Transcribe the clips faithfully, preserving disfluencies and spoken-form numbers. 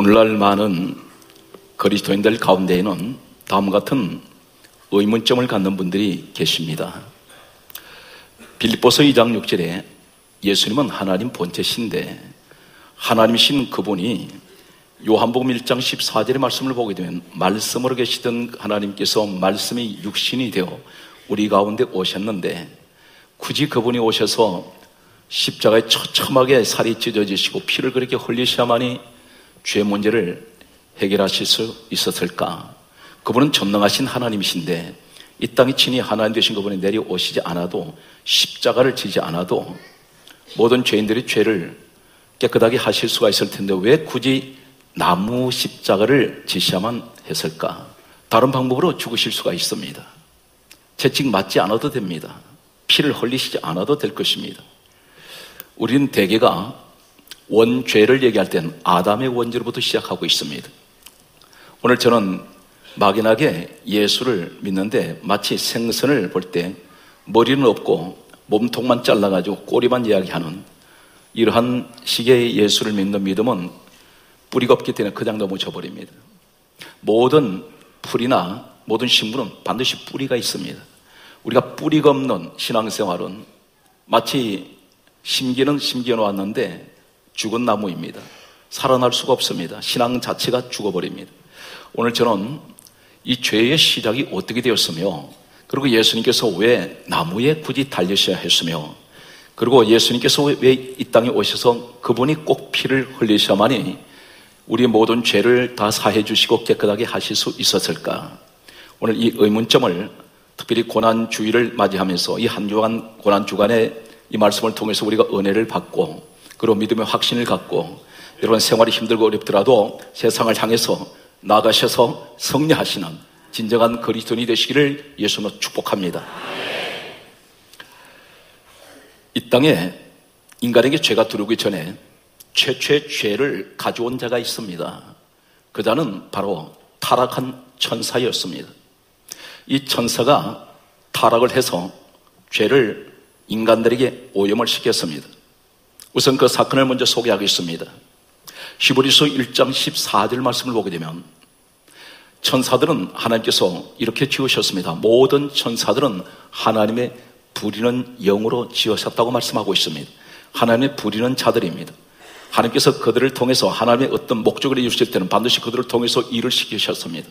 오늘날 많은 그리스도인들 가운데에는 다음과 같은 의문점을 갖는 분들이 계십니다. 빌립보서 이 장 육 절에 예수님은 하나님 본체신데 하나님이신 그분이 요한복음 일 장 십사 절의 말씀을 보게 되면 말씀으로 계시던 하나님께서 말씀이 육신이 되어 우리 가운데 오셨는데 굳이 그분이 오셔서 십자가에 처참하게 살이 찢어지시고 피를 그렇게 흘리셔야만이 죄 문제를 해결하실 수 있었을까? 그분은 전능하신 하나님이신데 이 땅에 친히 하나님 되신 그분이 내려오시지 않아도 십자가를 지지 않아도 모든 죄인들의 죄를 깨끗하게 하실 수가 있을 텐데 왜 굳이 나무 십자가를 지셔야만 했을까? 다른 방법으로 죽으실 수가 있습니다. 채찍 맞지 않아도 됩니다. 피를 흘리시지 않아도 될 것입니다. 우리는 대개가 원죄를 얘기할 때는 아담의 원죄로부터 시작하고 있습니다. 오늘 저는 막연하게 예수를 믿는데 마치 생선을 볼 때 머리는 없고 몸통만 잘라가지고 꼬리만 이야기하는 이러한 식의 예수를 믿는 믿음은 뿌리가 없기 때문에 그냥 넘어져 버립니다. 모든 풀이나 모든 식물은 반드시 뿌리가 있습니다. 우리가 뿌리가 없는 신앙생활은 마치 심기는 심겨 놓았는데 죽은 나무입니다. 살아날 수가 없습니다. 신앙 자체가 죽어버립니다. 오늘 저는 이 죄의 시작이 어떻게 되었으며 그리고 예수님께서 왜 나무에 굳이 달리셔야 했으며 그리고 예수님께서 왜 이 땅에 오셔서 그분이 꼭 피를 흘리셔야만이 우리의 모든 죄를 다 사해 주시고 깨끗하게 하실 수 있었을까? 오늘 이 의문점을 특별히 고난주의를 맞이하면서 이 한 주간 고난주간에 이 말씀을 통해서 우리가 은혜를 받고 그리고 믿음의 확신을 갖고 여러분 생활이 힘들고 어렵더라도 세상을 향해서 나가셔서 승리하시는 진정한 그리스도인이 되시기를 예수님으로 축복합니다. 이 땅에 인간에게 죄가 들어오기 전에 최초의 죄를 가져온 자가 있습니다. 그 자는 바로 타락한 천사였습니다. 이 천사가 타락을 해서 죄를 인간들에게 오염을 시켰습니다. 우선 그 사건을 먼저 소개하겠습니다. 히브리서 일 장 십사 절 말씀을 보게 되면 천사들은 하나님께서 이렇게 지으셨습니다. 모든 천사들은 하나님의 부리는 영으로 지으셨다고 말씀하고 있습니다. 하나님의 부리는 자들입니다. 하나님께서 그들을 통해서 하나님의 어떤 목적을 이루실 때는 반드시 그들을 통해서 일을 시키셨습니다.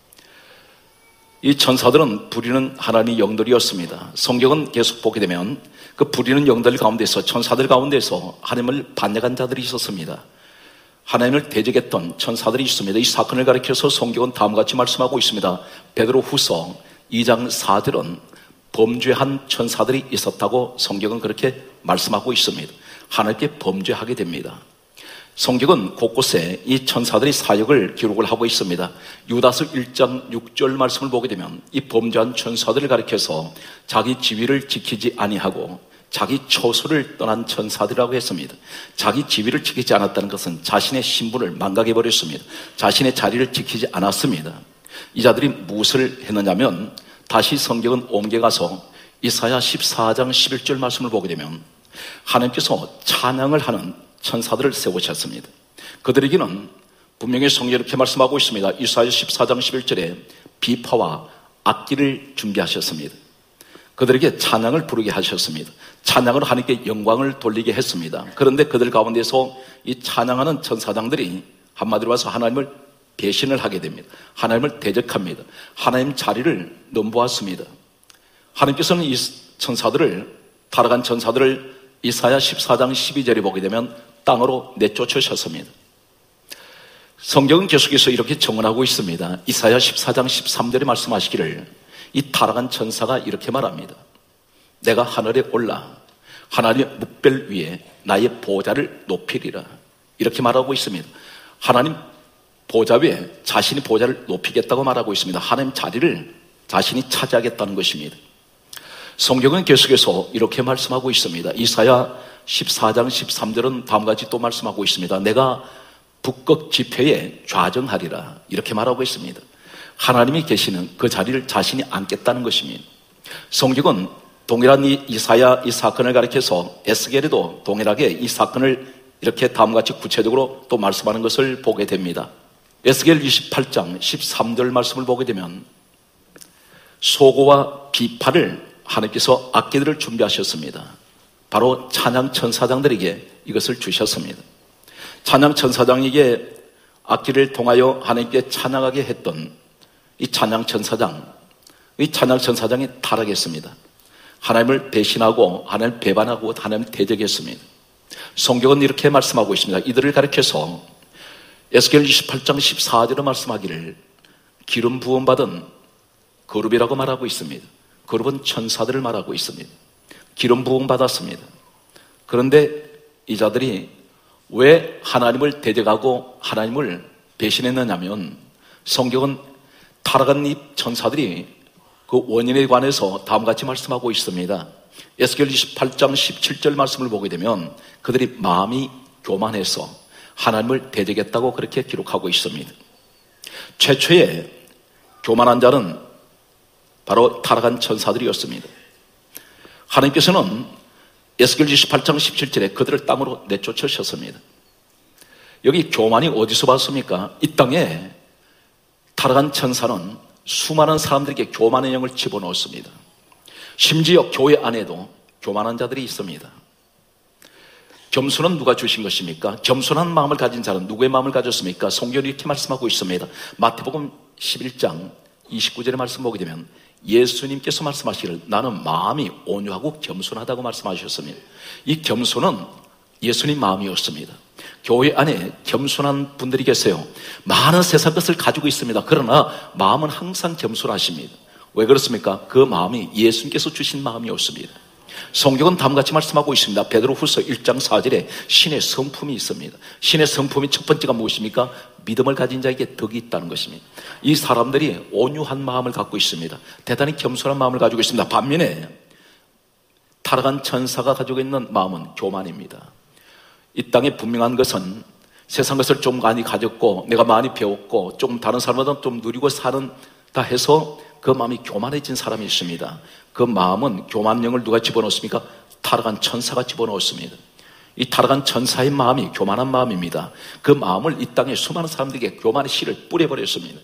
이 천사들은 부리는 하나님의 영들이었습니다. 성경은 계속 보게 되면 그 부리는 영들 가운데서 천사들 가운데서 하나님을 반역한 자들이 있었습니다. 하나님을 대적했던 천사들이 있습니다. 이 사건을 가리켜서 성경은 다음과 같이 말씀하고 있습니다. 베드로후서 이 장 사 절은 범죄한 천사들이 있었다고 성경은 그렇게 말씀하고 있습니다. 하나님께 범죄하게 됩니다. 성경은 곳곳에 이 천사들의 사역을 기록을 하고 있습니다. 유다서 일 장 육 절 말씀을 보게 되면 이 범죄한 천사들을 가리켜서 자기 지위를 지키지 아니하고 자기 처소를 떠난 천사들이라고 했습니다. 자기 지위를 지키지 않았다는 것은 자신의 신분을 망각해버렸습니다. 자신의 자리를 지키지 않았습니다. 이 자들이 무엇을 했느냐면 다시 성경은 옮겨가서 이사야 십사 장 십일 절 말씀을 보게 되면 하나님께서 찬양을 하는 천사들을 세우셨습니다. 그들에게는 분명히 성경이 이렇게 말씀하고 있습니다. 이사야 십사 장 십일 절에 비파와 악기를 준비하셨습니다. 그들에게 찬양을 부르게 하셨습니다. 찬양으로 하나님께 영광을 돌리게 했습니다. 그런데 그들 가운데서 이 찬양하는 천사장들이 한마디로 봐서 하나님을 배신을 하게 됩니다. 하나님을 대적합니다. 하나님 자리를 넘보았습니다. 하나님께서는 이 천사들을 타락한 천사들을 이사야 십사 장 십이 절에 보게 되면 땅으로 내쫓으셨습니다. 성경은 계속해서 이렇게 정언하고 있습니다. 이사야 십사 장 십삼 절에 말씀하시기를 이 타락한 천사가 이렇게 말합니다. 내가 하늘에 올라 하나님의 묵별 위에 나의 보좌를 높이리라. 이렇게 말하고 있습니다. 하나님 보좌 위에 자신이 보좌를 높이겠다고 말하고 있습니다. 하나님 자리를 자신이 차지하겠다는 것입니다. 성경은 계속해서 이렇게 말씀하고 있습니다. 이사야 십사 장 십삼 절은 다음과 같이 또 말씀하고 있습니다. 내가 북극 지폐에 좌정하리라. 이렇게 말하고 있습니다. 하나님이 계시는 그 자리를 자신이 앉겠다는 것입니다. 성경은 동일한 이 이사야 이 사건을 가리켜서 에스겔에도 동일하게 이 사건을 이렇게 다음과 같이 구체적으로 또 말씀하는 것을 보게 됩니다. 에스겔 이십팔 장 십삼 절 말씀을 보게 되면 소고와 비파를 하나님께서 악기들을 준비하셨습니다. 바로 찬양 천사장들에게 이것을 주셨습니다. 찬양 천사장에게 악기를 통하여 하나님께 찬양하게 했던 이 찬양 천사장, 이 찬양 천사장이 타락했습니다. 하나님을 배신하고 하나님을 배반하고 하나님을 대적했습니다. 성경은 이렇게 말씀하고 있습니다. 이들을 가리켜서 에스겔 이십팔 장 십사 절에 말씀하기를 기름 부음 받은 거룹이라고 말하고 있습니다. 거룹은 천사들을 말하고 있습니다. 기름 부음 받았습니다. 그런데 이 자들이 왜 하나님을 대적하고 하나님을 배신했느냐면 성경은 타락한 이 천사들이 그 원인에 관해서 다음과 같이 말씀하고 있습니다. 에스겔 이십팔 장 십칠 절 말씀을 보게 되면 그들이 마음이 교만해서 하나님을 대적했다고 그렇게 기록하고 있습니다. 최초의 교만한 자는 바로 타락한 천사들이었습니다. 하나님께서는 에스겔 이십팔 장 십칠 절에 그들을 땅으로 내쫓으셨습니다. 여기 교만이 어디서 왔습니까? 이 땅에 타락한 천사는 수많은 사람들에게 교만의 영을 집어넣었습니다. 심지어 교회 안에도 교만한 자들이 있습니다. 겸손은 누가 주신 것입니까? 겸손한 마음을 가진 자는 누구의 마음을 가졌습니까? 성경이 이렇게 말씀하고 있습니다. 마태복음 십일 장 이십구 절의 말씀 보게 되면 예수님께서 말씀하시기를 나는 마음이 온유하고 겸손하다고 말씀하셨습니다. 이 겸손은 예수님 마음이었습니다. 교회 안에 겸손한 분들이 계세요. 많은 세상 것을 가지고 있습니다. 그러나 마음은 항상 겸손하십니다. 왜 그렇습니까? 그 마음이 예수님께서 주신 마음이었습니다. 성경은 다음같이 말씀하고 있습니다. 베드로후서 일 장 사 절에 신의 성품이 있습니다. 신의 성품이 첫 번째가 무엇입니까? 믿음을 가진 자에게 덕이 있다는 것입니다. 이 사람들이 온유한 마음을 갖고 있습니다. 대단히 겸손한 마음을 가지고 있습니다. 반면에 타락한 천사가 가지고 있는 마음은 교만입니다. 이 땅에 분명한 것은 세상 것을 좀 많이 가졌고 내가 많이 배웠고 조금 다른 사람보다 좀 누리고 사는 다 해서 그 마음이 교만해진 사람이 있습니다. 그 마음은 교만령을 누가 집어넣었습니까? 타락한 천사가 집어넣었습니다. 이 타락한 천사의 마음이 교만한 마음입니다. 그 마음을 이 땅에 수많은 사람들에게 교만의 씨를 뿌려버렸습니다.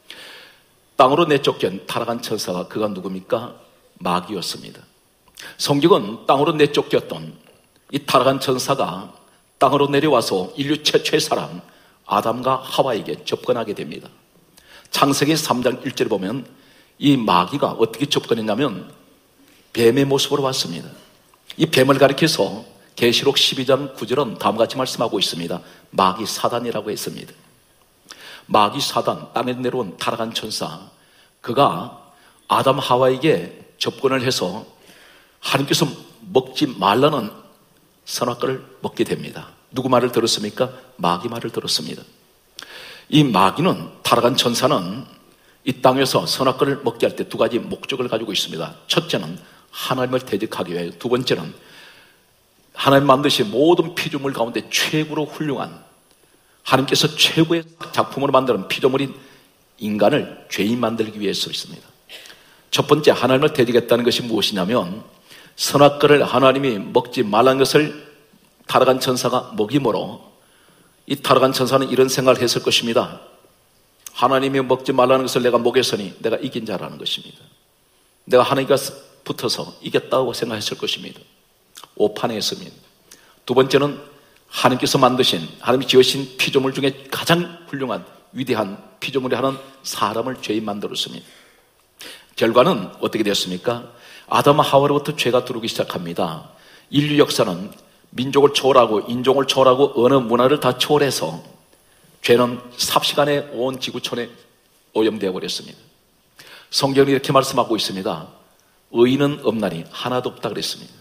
땅으로 내쫓긴 타락한 천사가 그가 누굽니까? 마귀였습니다. 성경은 땅으로 내쫓겼던 이 타락한 천사가 땅으로 내려와서 인류 최초의 사람 아담과 하와에게 접근하게 됩니다. 창세기 삼 장 일 절에 보면 이 마귀가 어떻게 접근했냐면 뱀의 모습으로 왔습니다. 이 뱀을 가리켜서 계시록 십이 장 구 절은 다음같이 말씀하고 있습니다. 마귀 사단이라고 했습니다. 마귀 사단, 땅에 내려온 타락한 천사, 그가 아담 하와에게 접근을 해서 하나님께서 먹지 말라는 선악과를 먹게 됩니다. 누구 말을 들었습니까? 마귀 말을 들었습니다. 이 마귀는, 타락한 천사는 이 땅에서 선악과를 먹게 할 때 두 가지 목적을 가지고 있습니다. 첫째는 하나님을 대적하기 위해, 두 번째는 하나님 만드신 모든 피조물 가운데 최고로 훌륭한, 하나님께서 최고의 작품으로 만드는 피조물인 인간을 죄인 만들기 위해서 있습니다. 첫 번째, 하나님을 대적했다는 것이 무엇이냐면 선악과를 하나님이 먹지 말라는 것을 타락한 천사가 먹임으로, 이 타락한 천사는 이런 생각을 했을 것입니다. 하나님이 먹지 말라는 것을 내가 먹였으니 내가 이긴 자라는 것입니다. 내가 하나님과 붙어서 이겼다고 생각했을 것입니다. 오판했습니다. 두 번째는 하나님께서 만드신, 하나님이 지으신 피조물 중에 가장 훌륭한 위대한 피조물이 하는 사람을 죄인 만들었습니다. 결과는 어떻게 되었습니까? 아담 하와로부터 죄가 들어오기 시작합니다. 인류 역사는 민족을 초월하고 인종을 초월하고 어느 문화를 다 초월해서 죄는 삽시간에 온 지구촌에 오염되어 버렸습니다. 성경이 이렇게 말씀하고 있습니다. 의인은 없나니 하나도 없다 그랬습니다.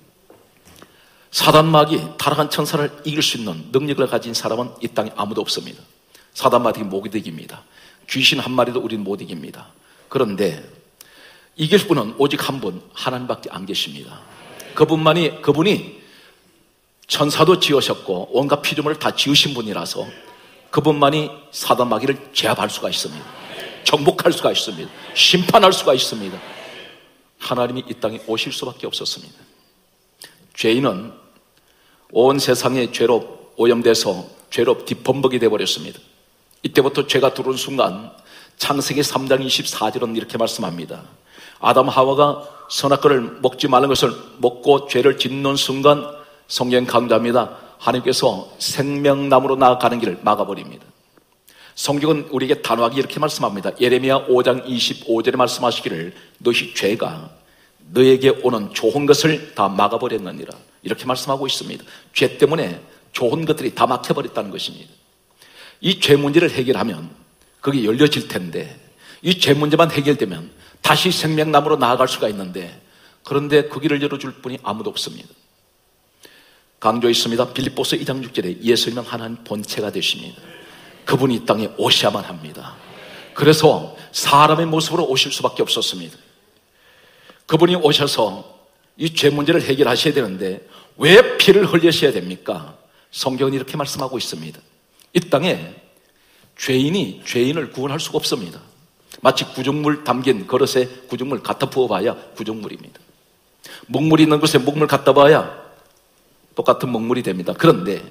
사단 마귀, 타락한 천사를 이길 수 있는 능력을 가진 사람은 이 땅에 아무도 없습니다. 사단 마귀 못 이깁니다. 귀신 한 마리도 우리는 못 이깁니다. 그런데 이길 분은 오직 한 분, 하나님밖에 안 계십니다. 그분만이, 그분이 천사도 지으셨고 온갖 피조물을 다 지으신 분이라서 그분만이 사단 마귀를 제압할 수가 있습니다. 정복할 수가 있습니다. 심판할 수가 있습니다. 하나님이 이 땅에 오실 수밖에 없었습니다. 죄인은 온 세상의 죄로 오염돼서 죄로 뒷범벅이 되어버렸습니다. 이때부터 죄가 들어온 순간 창세기 삼 장 이십사 절은 이렇게 말씀합니다. 아담 하와가 선악과를 먹지 말는 것을 먹고 죄를 짓는 순간 성경 강조합니다. 하나님께서 생명나무로 나아가는 길을 막아버립니다. 성경은 우리에게 단호하게 이렇게 말씀합니다. 예레미야 오 장 이십오 절에 말씀하시기를 너희 죄가 너에게 오는 좋은 것을 다 막아버렸느니라, 이렇게 말씀하고 있습니다. 죄 때문에 좋은 것들이 다 막혀버렸다는 것입니다. 이 죄 문제를 해결하면 그게 열려질 텐데, 이 죄 문제만 해결되면 다시 생명나무로 나아갈 수가 있는데, 그런데 그 길을 열어줄 분이 아무도 없습니다. 강조했습니다. 빌립보서 이 장 육 절에 예수님은 하나님 본체가 되십니다. 그분이 이 땅에 오셔야만 합니다. 그래서 사람의 모습으로 오실 수밖에 없었습니다. 그분이 오셔서 이 죄 문제를 해결하셔야 되는데 왜 피를 흘리셔야 됩니까? 성경은 이렇게 말씀하고 있습니다. 이 땅에 죄인이 죄인을 구원할 수가 없습니다. 마치 구정물 담긴 그릇에 구정물 갖다 부어봐야 구정물입니다. 먹물이 있는 곳에 먹물 갖다 봐야 똑같은 먹물이 됩니다. 그런데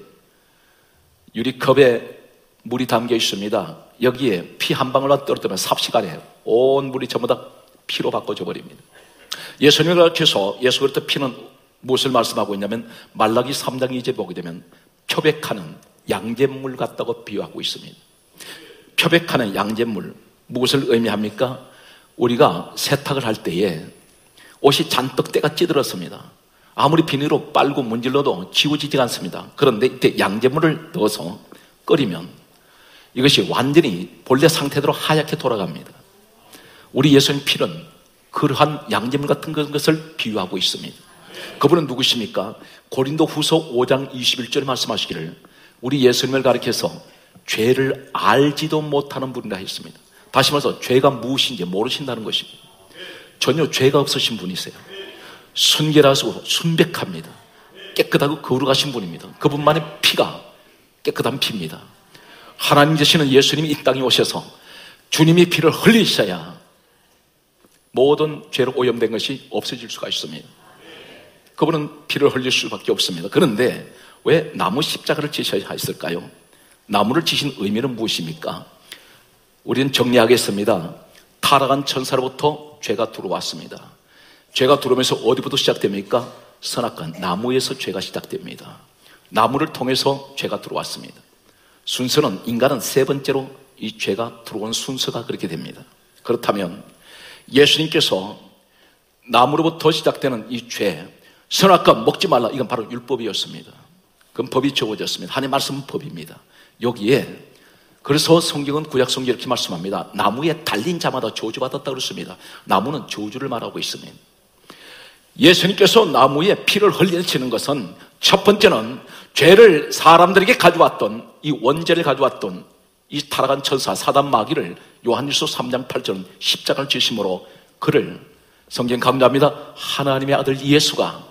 유리컵에 물이 담겨 있습니다. 여기에 피 한 방울만 떨어뜨리면 삽시간에 온 물이 전부 다 피로 바꿔져 버립니다. 예수님을 가르쳐서 예수 그리스도 피는 무엇을 말씀하고 있냐면 말라기 삼 장 이 절에 보게 되면 표백하는 양잿물 같다고 비유하고 있습니다. 표백하는 양잿물, 무엇을 의미합니까? 우리가 세탁을 할 때에 옷이 잔뜩 때가 찌들었습니다. 아무리 비닐로 빨고 문질러도 지워지지 않습니다. 그런데 이때 양잿물을 넣어서 끓이면 이것이 완전히 본래 상태대로 하얗게 돌아갑니다. 우리 예수님 피는 그러한 양잿물 같은 것을 비유하고 있습니다. 그분은 누구십니까? 고린도 후서 오 장 이십일 절에 말씀하시기를 우리 예수님을 가리켜서 죄를 알지도 못하는 분이라 했습니다. 다시 말해서 죄가 무엇인지 모르신다는 것입니다. 전혀 죄가 없으신 분이세요. 순결하시고 순백합니다. 깨끗하고 거룩하신 분입니다. 그분만의 피가 깨끗한 피입니다. 하나님 되시는 예수님이 이 땅에 오셔서 주님이 피를 흘리셔야 모든 죄로 오염된 것이 없어질 수가 있습니다. 그분은 피를 흘릴 수밖에 없습니다. 그런데 왜 나무 십자가를 지셔야 했을까요? 나무를 지신 의미는 무엇입니까? 우리는 정리하겠습니다. 타락한 천사로부터 죄가 들어왔습니다. 죄가 들어오면서 어디부터 시작됩니까? 선악과 나무에서 죄가 시작됩니다. 나무를 통해서 죄가 들어왔습니다. 순서는 인간은 세 번째로 이 죄가 들어온 순서가 그렇게 됩니다. 그렇다면 예수님께서 나무로부터 시작되는 이 죄, 선악과 먹지 말라, 이건 바로 율법이었습니다. 그건 법이 주어졌습니다. 하나님의 말씀은 법입니다. 여기에 그래서 성경은 구약성경 이렇게 말씀합니다. 나무에 달린 자마다 저주받았다고 그랬습니다. 나무는 저주를 말하고 있습니다. 예수님께서 나무에 피를 흘리시는 것은 첫 번째는 죄를 사람들에게 가져왔던 이 원죄를 가져왔던 이 타락한 천사 사단 마귀를 요한일서 삼 장 팔 절은 십자가를 지심으로 그를 성경 강조합니다. 하나님의 아들 예수가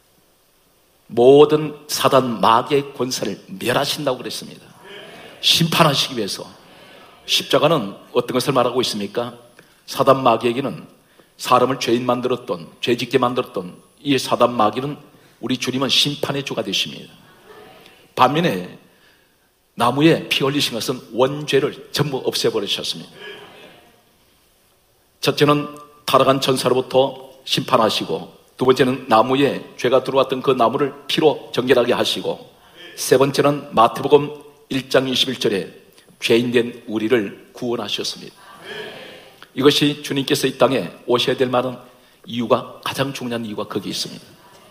모든 사단 마귀의 권세를 멸하신다고 그랬습니다. 심판하시기 위해서. 십자가는 어떤 것을 말하고 있습니까? 사단 마귀에게는 사람을 죄인 만들었던, 죄짓게 만들었던 이 사단 마귀는 우리 주님은 심판의 주가 되십니다. 반면에 나무에 피 흘리신 것은 원죄를 전부 없애버리셨습니다. 첫째는 타락한 천사로부터 심판하시고, 두 번째는 나무에 죄가 들어왔던 그 나무를 피로 정결하게 하시고, 세 번째는 마태복음 일 장 이십일 절에 죄인된 우리를 구원하셨습니다. 이것이 주님께서 이 땅에 오셔야 될 만한 이유가, 가장 중요한 이유가 거기 있습니다.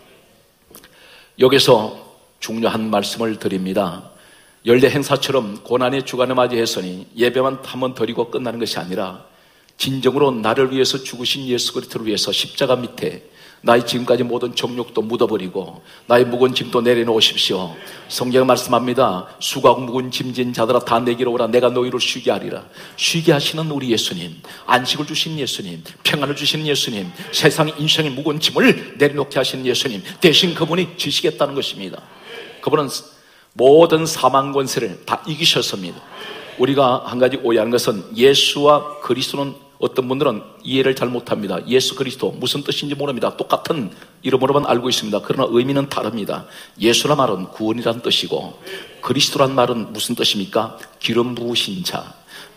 여기서 중요한 말씀을 드립니다. 연례 행사처럼 고난의 주간을 맞이했으니 예배만 한번 드리고 끝나는 것이 아니라 진정으로 나를 위해서 죽으신 예수 그리스도를 위해서 십자가 밑에 나의 지금까지 모든 정욕도 묻어버리고 나의 무거운 짐도 내려놓으십시오. 성경 말씀합니다. 수고하고 무거운 짐진 자들아 다 내게로 오라. 내가 너희를 쉬게 하리라. 쉬게 하시는 우리 예수님, 안식을 주신 예수님, 평안을 주신 예수님, 세상의 인생의 무거운 짐을 내려놓게 하시는 예수님, 대신 그분이 지시겠다는 것입니다. 그분은 모든 사망 권세를 다 이기셨습니다. 우리가 한 가지 오해하는 것은 예수와 그리스도는 어떤 분들은 이해를 잘 못합니다. 예수 그리스도 무슨 뜻인지 모릅니다. 똑같은 이름으로만 알고 있습니다. 그러나 의미는 다릅니다. 예수란 말은 구원이란 뜻이고 그리스도란 말은 무슨 뜻입니까? 기름 부으신 자,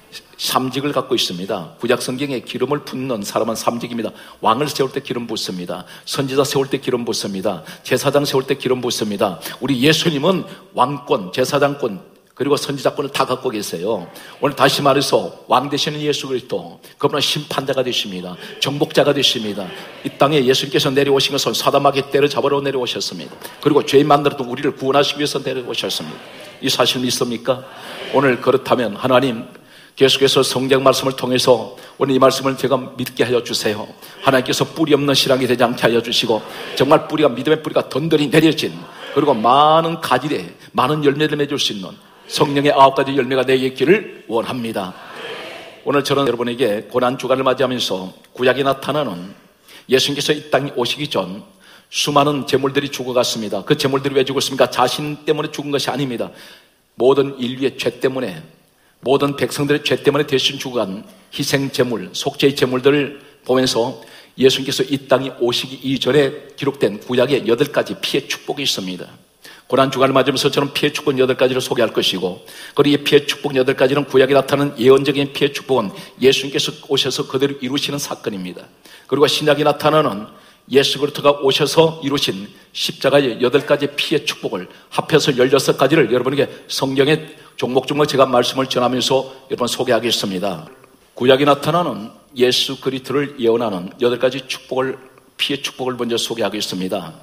삼직을 갖고 있습니다. 구약 성경에 기름을 붓는 사람은 삼직입니다. 왕을 세울 때 기름 붓습니다. 선지자 세울 때 기름 붓습니다. 제사장 세울 때 기름 붓습니다. 우리 예수님은 왕권, 제사장권 그리고 선지자권을 다 갖고 계세요. 오늘 다시 말해서 왕 되시는 예수 그리스도, 그분은 심판자가 되십니다. 정복자가 되십니다. 이 땅에 예수님께서 내려오신 것은 사단마귀 때려잡으러 내려오셨습니다. 그리고 죄인 만들었던 우리를 구원하시기 위해서 내려오셨습니다. 이 사실 믿습니까? 오늘 그렇다면 하나님 계속해서 성경 말씀을 통해서 오늘 이 말씀을 제가 믿게 하여 주세요. 하나님께서 뿌리 없는 신앙이 되지 않게 하여 주시고 정말 뿌리가 믿음의 뿌리가 던들이 내려진 그리고 많은 가지에 많은 열매를 맺을 수 있는 성령의 아홉 가지 열매가 내게 있기를 원합니다. 오늘 저는 여러분에게 고난주간을 맞이하면서 구약에 나타나는 예수님께서 이 땅에 오시기 전 수많은 제물들이 죽어갔습니다. 그 제물들이 왜 죽었습니까? 자신 때문에 죽은 것이 아닙니다. 모든 인류의 죄 때문에, 모든 백성들의 죄 때문에 대신 죽어간 희생제물, 속죄의 제물들을 보면서 예수님께서 이 땅에 오시기 이전에 기록된 구약의 여덟 가지 피해 축복이 있습니다. 고난주간을 맞으면서 저는 피해 축복 여덟 가지를 소개할 것이고, 그리고 이 피해 축복 여덟 가지는 구약에 나타나는 예언적인 피해 축복은 예수님께서 오셔서 그대로 이루시는 사건입니다. 그리고 신약에 나타나는 예수 그리스도가 오셔서 이루신 십자가의 여덟 가지 피해 축복을 합해서 열여섯 가지를 여러분에게 성경의 종목종목 제가 말씀을 전하면서 여러분 소개하겠습니다. 구약에 나타나는 예수 그리스도를 예언하는 여덟 가지 축복을, 피해 축복을 먼저 소개하겠습니다.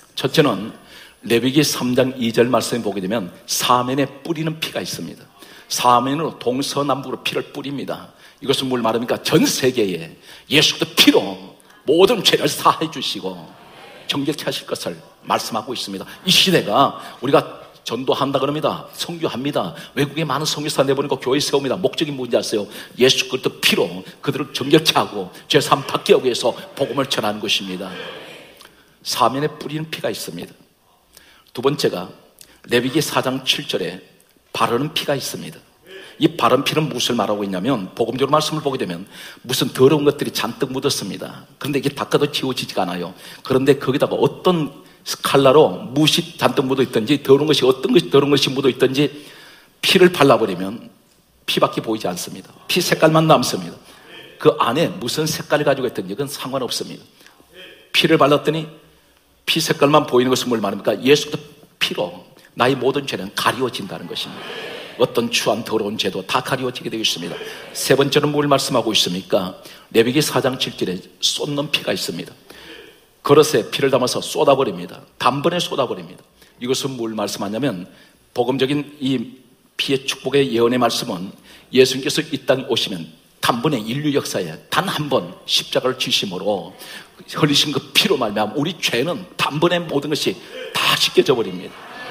첫째는 레위기 삼 장 이 절 말씀에 보게 되면 사면에 뿌리는 피가 있습니다. 사면으로 동서남북으로 피를 뿌립니다. 이것은 뭘 말합니까? 전 세계에 예수 그리스도 피로 모든 죄를 사해 주시고 정결케 하실 것을 말씀하고 있습니다. 이 시대가 우리가 전도한다 그럽니다. 선교합니다. 외국에 많은 선교사 내보내고 교회 세웁니다. 목적이 뭔지 아세요? 예수 그리스도 피로 그들을 정결케 하고 죄 사함 받게 하기 위해서 복음을 전하는 것입니다. 사면에 뿌리는 피가 있습니다. 두 번째가 레위기 사 장 칠 절에 바르는 피가 있습니다. 이 바른 피는 무엇을 말하고 있냐면 복음적으로 말씀을 보게 되면 무슨 더러운 것들이 잔뜩 묻었습니다. 그런데 이게 닦아도 지워지지가 않아요. 그런데 거기다가 어떤 스칼라로 무엇이 잔뜩 묻어 있든지 더러운 것이 어떤 것이 더러운 것이 묻어 있든지 피를 발라버리면 피밖에 보이지 않습니다. 피 색깔만 남습니다. 그 안에 무슨 색깔을 가지고 있든지 그건 상관없습니다. 피를 발랐더니 피 색깔만 보이는 것은 뭘 말합니까? 예수도 피로 나의 모든 죄는 가리워진다는 것입니다. 어떤 추한 더러운 죄도 다 가리워지게 되겠습니다. 세 번째는 뭘 말씀하고 있습니까? 레위기 사 장 칠 절에 쏟는 피가 있습니다. 그릇에 피를 담아서 쏟아버립니다. 단번에 쏟아버립니다. 이것은 뭘 말씀하냐면 복음적인 이 피의 축복의 예언의 말씀은 예수님께서 이 땅에 오시면 단번에 인류 역사에 단 한 번 십자가를 지심으로 흘리신 그 피로 말미암아 우리 죄는 단번에 모든 것이 다 씻겨져 버립니다.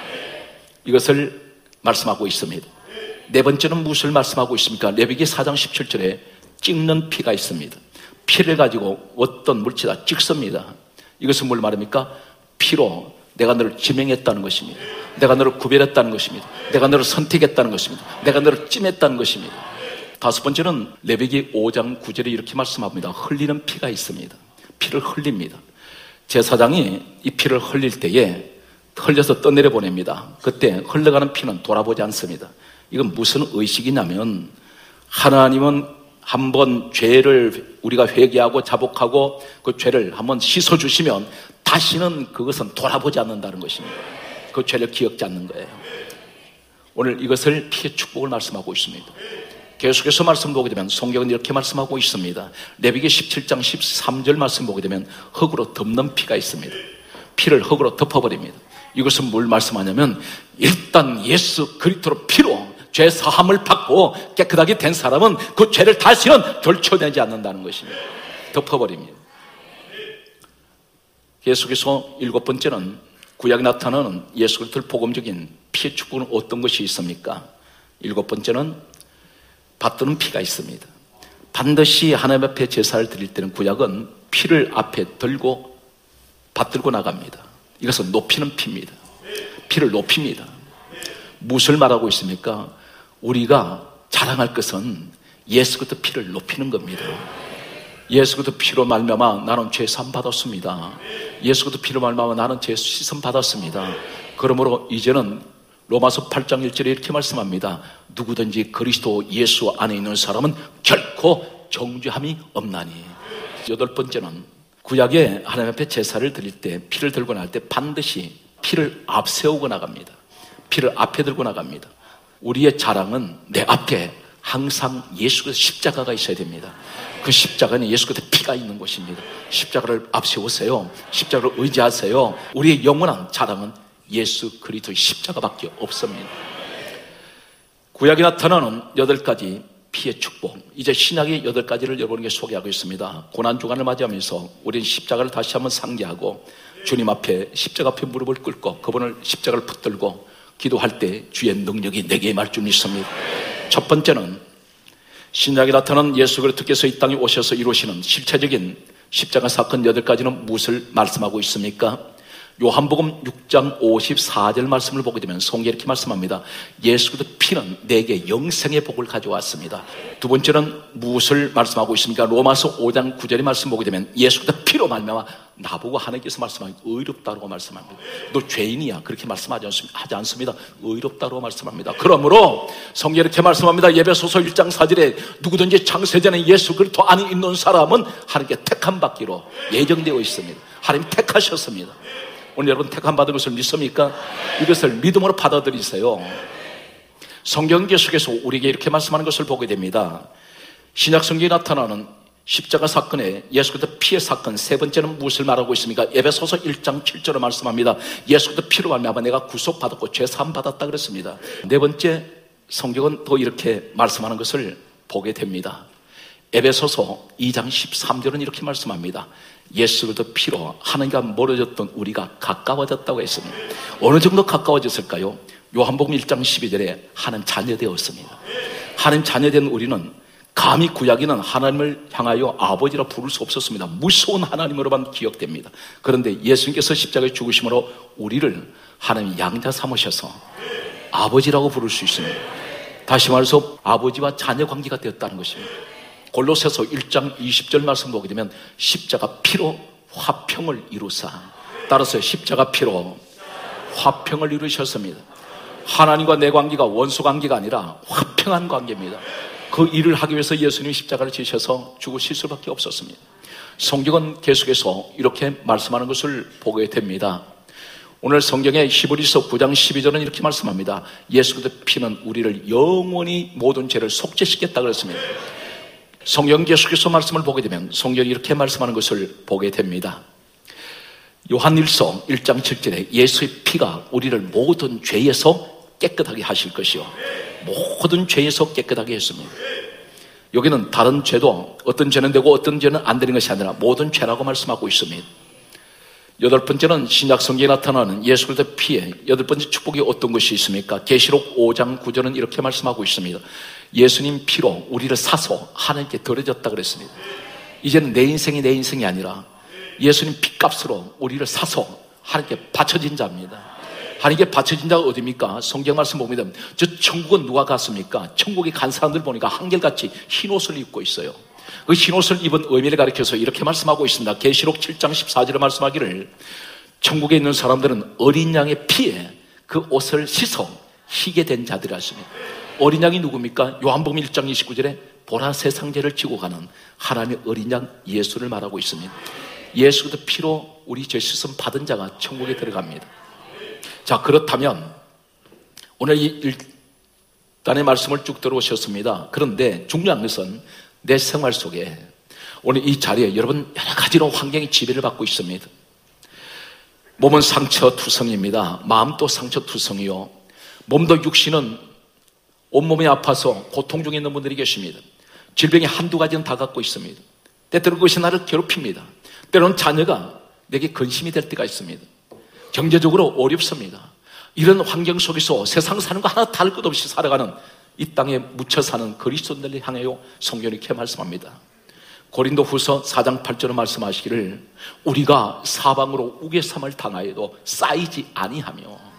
이것을 말씀하고 있습니다. 네 번째는 무엇을 말씀하고 있습니까? 레위기 사 장 십칠 절에 찍는 피가 있습니다. 피를 가지고 어떤 물체다 찍습니다. 이것은 뭘 말합니까? 피로 내가 너를 지명했다는 것입니다. 내가 너를 구별했다는 것입니다. 내가 너를 선택했다는 것입니다. 내가 너를 찜했다는 것입니다. 다섯 번째는 레위기 오 장 구 절에 이렇게 말씀합니다. 흘리는 피가 있습니다. 피를 흘립니다. 제사장이 이 피를 흘릴 때에 흘려서 떠내려 보냅니다. 그때 흘러가는 피는 돌아보지 않습니다. 이건 무슨 의식이냐면 하나님은 한번 죄를 우리가 회개하고 자복하고 그 죄를 한번 씻어주시면 다시는 그것은 돌아보지 않는다는 것입니다. 그 죄를 기억지 않는 거예요. 오늘 이것을 피의 축복을 말씀하고 있습니다. 계속해서 말씀 보게 되면 성경은 이렇게 말씀하고 있습니다. 레위기 십칠 장 십삼 절 말씀 보게 되면 흙으로 덮는 피가 있습니다. 피를 흙으로 덮어버립니다. 이것은 뭘 말씀하냐면 일단 예수 그리스도로 피로 죄 사함을 받고 깨끗하게 된 사람은 그 죄를 다시는 결쳐내지 않는다는 것입니다. 덮어버립니다. 계속해서 일곱 번째는 구약에 나타나는 예수 그리스도의 복음적인 피의 축복은 어떤 것이 있습니까? 일곱 번째는 받드는 피가 있습니다. 반드시 하나님 앞에 제사를 드릴 때는 구약은 피를 앞에 들고 받들고 나갑니다. 이것은 높이는 피입니다. 피를 높입니다. 무엇을 말하고 있습니까? 우리가 자랑할 것은 예수 그리스도 피를 높이는 겁니다. 예수 그리스도 피로 말미암아 나는 죄 사함 받았습니다. 예수 그리스도 피로 말미암아 나는 죄 씻음 받았습니다. 그러므로 이제는 로마서 팔 장 일 절에 이렇게 말씀합니다. 누구든지 그리스도 예수 안에 있는 사람은 결코 정죄함이 없나니. 여덟 번째는 구약에 하나님 앞에 제사를 드릴 때, 피를 들고 나갈 때 반드시 피를 앞세우고 나갑니다. 피를 앞에 들고 나갑니다. 우리의 자랑은 내 앞에 항상 예수 그리스도 십자가가 있어야 됩니다. 그 십자가는 예수 그리스도 피가 있는 곳입니다. 십자가를 앞세우세요. 십자가를 의지하세요. 우리의 영원한 자랑은 예수 그리스도의 십자가밖에 없습니다. 구약에 나타나는 여덟 가지 피의 축복, 이제 신약의 여덟 가지를 여러분에게 소개하고 있습니다. 고난주간을 맞이하면서 우리는 십자가를 다시 한번 상기하고 주님 앞에 십자가 앞에 무릎을 꿇고 그분을 십자가를 붙들고 기도할 때 주의 능력이 내게 임할 줄 믿습니다. 첫 번째는 신약에 나타난 예수 그리스도께서 이 땅에 오셔서 이루시는 실체적인 십자가 사건 여덟 가지는 무엇을 말씀하고 있습니까? 요한복음 육 장 오십사 절 말씀을 보게 되면 성경에 이렇게 말씀합니다. 예수 그리스도 피는 내게 영생의 복을 가져왔습니다. 두 번째는 무엇을 말씀하고 있습니까? 로마서 오 장 구 절의 말씀 보게 되면 예수 그리스도 피로 말미암아 나보고 하나님께서 말씀하기 의롭다고 말씀합니다. 너 죄인이야 그렇게 말씀하지 않습니다. 하지 않습니다. 의롭다고 말씀합니다. 그러므로 성경에 이렇게 말씀합니다. 에베소서 일 장 사 절에 누구든지 창세전에 예수 그리스도 안에 있는 사람은 하나님께 택함 받기로 예정되어 있습니다. 하나님 택하셨습니다. 오늘 여러분 택함 받은 것을 믿습니까? 이것을 믿음으로 받아들이세요. 성경 계속해서 우리에게 이렇게 말씀하는 것을 보게 됩니다. 신약 성경에 나타나는 십자가 사건에 예수 그리스도 피의 사건 세 번째는 무엇을 말하고 있습니까? 에베소서 일 장 칠 절에 말씀합니다. 예수 그리스도 피로 말미암아 내가 구속받았고 죄 사함 받았다 그랬습니다. 네 번째 성경은 또 이렇게 말씀하는 것을 보게 됩니다. 에베소서 이 장 십삼 절은 이렇게 말씀합니다. 예수 그리스도 피로 하나님과 멀어졌던 우리가 가까워졌다고 했습니다. 어느 정도 가까워졌을까요? 요한복음 일 장 십이 절에 하나님 자녀되었습니다. 하나님 자녀된 우리는 감히 구약에는 하나님을 향하여 아버지라 부를 수 없었습니다. 무서운 하나님으로만 기억됩니다. 그런데 예수님께서 십자가에 죽으심으로 우리를 하나님 양자 삼으셔서 아버지라고 부를 수 있습니다. 다시 말해서 아버지와 자녀 관계가 되었다는 것입니다. 골로새서 일 장 이십 절 말씀 보게 되면 십자가 피로 화평을 이루사, 따라서 십자가 피로 화평을 이루셨습니다. 하나님과 내 관계가 원수 관계가 아니라 화평한 관계입니다. 그 일을 하기 위해서 예수님이 십자가를 지셔서 죽으실 수밖에 없었습니다. 성경은 계속해서 이렇게 말씀하는 것을 보게 됩니다. 오늘 성경의 히브리서 구 장 십이 절은 이렇게 말씀합니다. 예수 그리스도의 피는 우리를 영원히 모든 죄를 속죄시켰다 그랬습니다. 성경 계속해서 말씀을 보게 되면 성경이 이렇게 말씀하는 것을 보게 됩니다. 요한일서 일 장 칠 절에 예수의 피가 우리를 모든 죄에서 깨끗하게 하실 것이요 모든 죄에서 깨끗하게 했습니다. 여기는 다른 죄도 어떤 죄는 되고 어떤 죄는 안 되는 것이 아니라 모든 죄라고 말씀하고 있습니다. 여덟 번째는 신약 성경에 나타나는 예수 그리스도의 피에 여덟 번째 축복이 어떤 것이 있습니까? 계시록 오 장 구 절은 이렇게 말씀하고 있습니다. 예수님 피로 우리를 사서 하나님께 드려졌다 그랬습니다. 이제는 내 인생이 내 인생이 아니라 예수님 피값으로 우리를 사서 하나님께 바쳐진 자입니다. 하나님께 바쳐진 자가 어디입니까? 성경 말씀 보면 저 천국은 누가 갔습니까? 천국에 간 사람들 보니까 한결같이 흰 옷을 입고 있어요. 그 흰 옷을 입은 의미를 가리켜서 이렇게 말씀하고 있습니다. 계시록 칠 장 십사 절에 말씀하기를 천국에 있는 사람들은 어린 양의 피에 그 옷을 씻어 희게 된 자들이라 했습니다. 어린 양이 누굽니까? 요한복음 일 장 이십구 절에 보라색 상제를 지고 가는 하나님의 어린 양 예수를 말하고 있습니다. 예수 그리스도 피로 우리 죄 씻음 받은 자가 천국에 들어갑니다. 자, 그렇다면 오늘 이 일단의 말씀을 쭉 들어오셨습니다. 그런데 중요한 것은 내 생활 속에 오늘 이 자리에 여러분 여러 가지로 환경이 지배를 받고 있습니다. 몸은 상처투성입니다. 마음도 상처투성이요, 몸도 육신은 온몸이 아파서 고통 중에 있는 분들이 계십니다. 질병이 한두 가지는 다 갖고 있습니다. 때때로 그것이 나를 괴롭힙니다. 때로는 자녀가 내게 근심이 될 때가 있습니다. 경제적으로 어렵습니다. 이런 환경 속에서 세상 사는 거 하나 다를 것 없이 살아가는 이 땅에 묻혀 사는 그리스도인들을 향하여 성경이 이렇게 말씀합니다. 고린도후서 사 장 팔 절에 말씀하시기를 우리가 사방으로 우겨삼을 당하여도 쌓이지 아니하며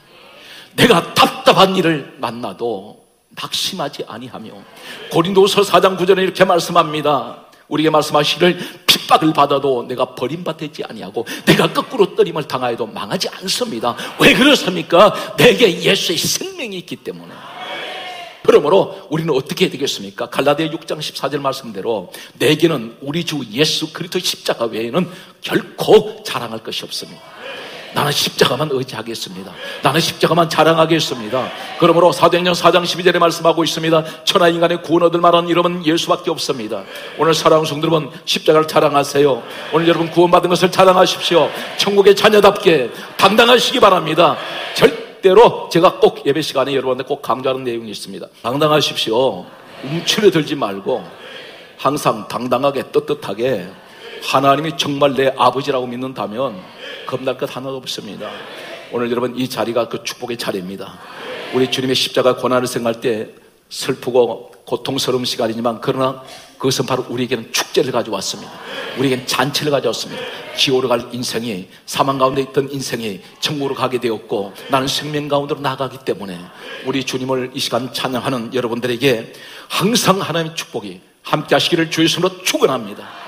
내가 답답한 일을 만나도 낙심하지 아니하며, 고린도후서 사 장 구 절에 이렇게 말씀합니다. 우리에게 말씀하시기를 핍박을 받아도 내가 버림받지 아니하고 내가 거꾸로 떨림을 당하여도 망하지 않습니다. 왜 그렇습니까? 내게 예수의 생명이 있기 때문에. 그러므로 우리는 어떻게 해야 되겠습니까? 갈라디아 육 장 십사 절 말씀대로 내게는 우리 주 예수 그리스도 십자가 외에는 결코 자랑할 것이 없습니다. 나는 십자가만 의지하겠습니다. 나는 십자가만 자랑하겠습니다. 그러므로 사도행전 사 장 십이 절에 말씀하고 있습니다. 천하 인간의 구원 얻을 만한 이름은 예수밖에 없습니다. 오늘 사랑하는 성도 여러분, 십자가를 자랑하세요. 오늘 여러분 구원받은 것을 자랑하십시오. 천국의 자녀답게 당당하시기 바랍니다. 절대로 제가 꼭 예배 시간에 여러분한테 꼭 강조하는 내용이 있습니다. 당당하십시오. 움츠러들지 말고 항상 당당하게 떳떳하게 하나님이 정말 내 아버지라고 믿는다면 겁날 것 하나도 없습니다. 오늘 여러분 이 자리가 그 축복의 자리입니다. 우리 주님의 십자가 고난을 생각할 때 슬프고 고통스러운 시간이지만 그러나 그것은 바로 우리에게는 축제를 가져왔습니다. 우리에게는 잔치를 가져왔습니다. 지옥으로 갈 인생이, 사망 가운데 있던 인생이 천국으로 가게 되었고 나는 생명 가운데로 나가기 때문에 우리 주님을 이 시간 찬양하는 여러분들에게 항상 하나님의 축복이 함께 하시기를 주의 손으로 축원합니다.